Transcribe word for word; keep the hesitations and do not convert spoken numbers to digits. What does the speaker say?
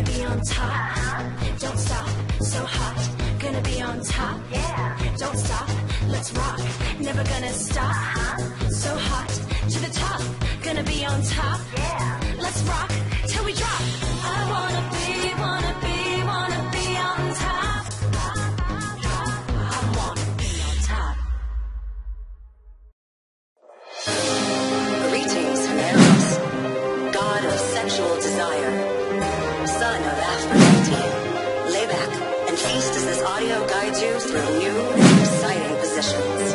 Gonna be on top. Don't stop. So hot. Gonna be on top. Yeah. Don't stop. Let's rock. Never gonna stop. So hot. To the top. Gonna be on top. Yeah. Let's rock till we drop. I wanna be, wanna be, wanna be on top. I wanna be on top. Greetings, Eros, god of sexual desire, son of Aphrodite. Lay back and feast as this audio guides you through new and exciting positions.